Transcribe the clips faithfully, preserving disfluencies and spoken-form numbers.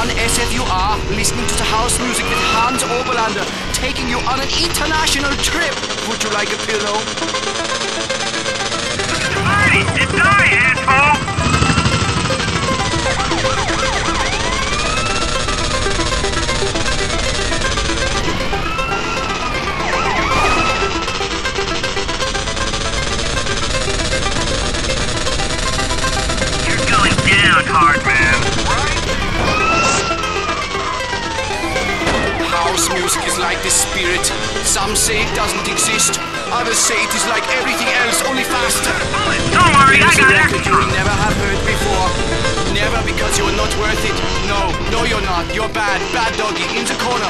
on S F U R, listening to the house music with Hans Oberlander, taking you on an international trip. Would you like a pillow? Hey, it's I, asshole! You're going down hard, man. House music is like the spirit. Some say it doesn't exist. Others say it is like everything else, only faster. Don't worry, I It is a got record extra. you will never have heard before. Never, because you are not worth it. No, no you're not. You're bad, bad doggy, in the corner.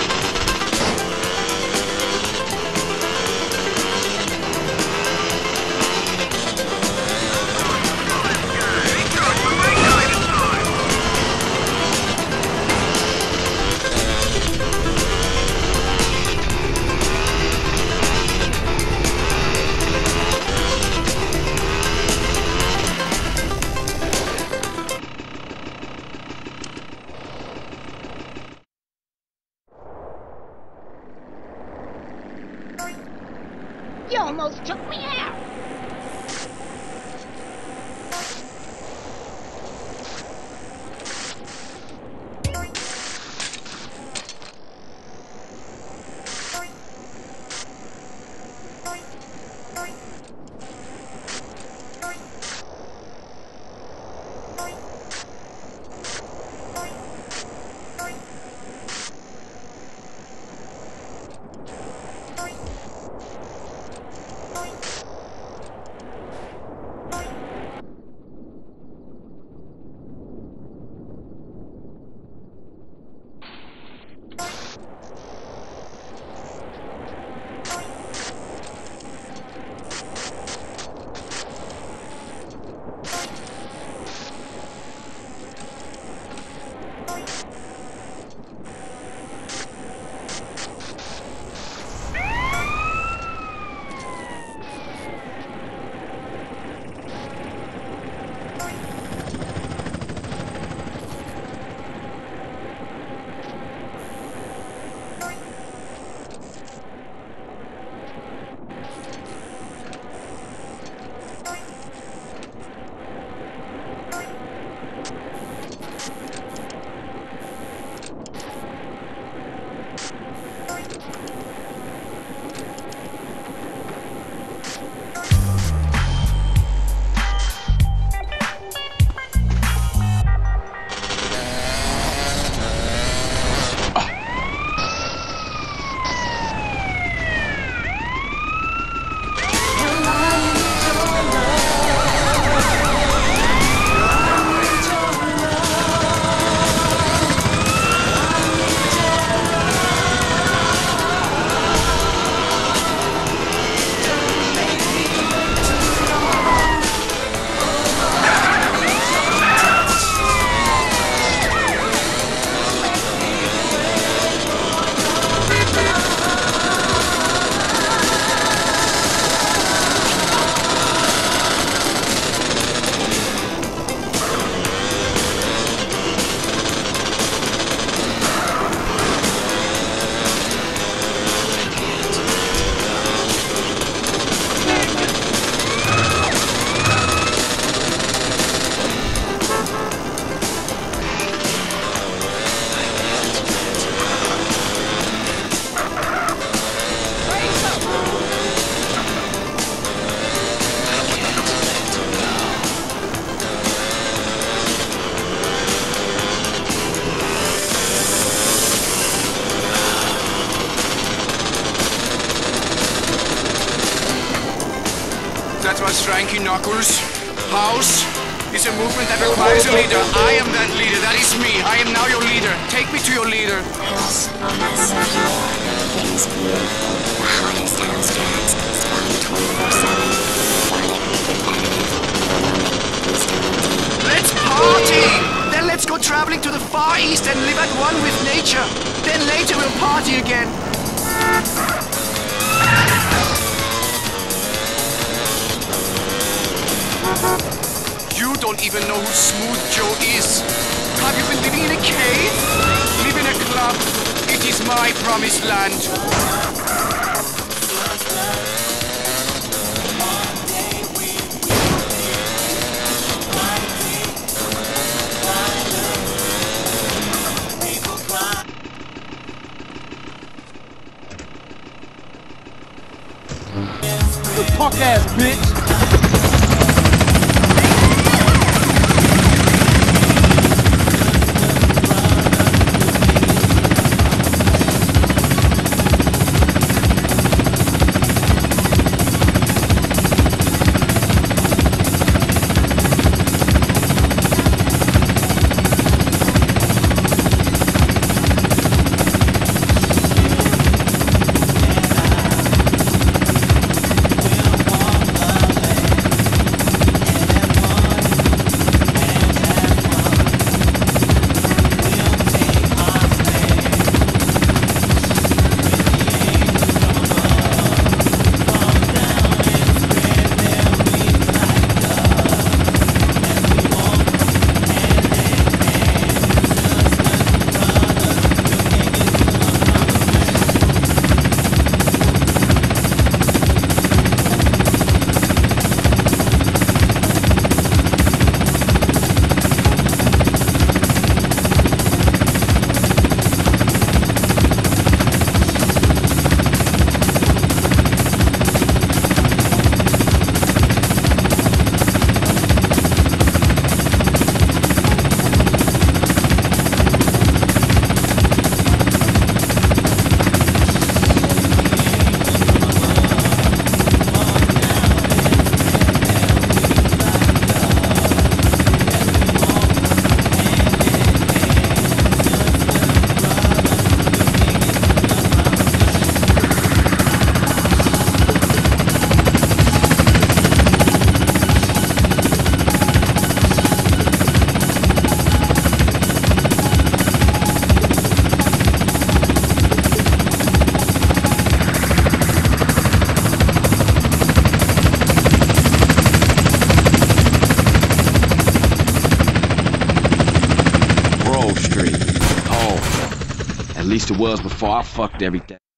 You almost took me out. That was Frankie Knuckles. House is a movement that requires a leader. I am that leader. That is me. I am now your leader. Take me to your leader. House on S F U R. It is beautiful. The hottest house tracks. Spun twenty-four seven. Sonic, repetitive, overwhelming, boost. Let's party! Then let's go traveling to the Far East and live at one with nature. Then later we'll party again. You don't even know who Smooth Joe is. Have you been living in a cave? my promised land. Punk ass bitch! At least it was before I fucked everything.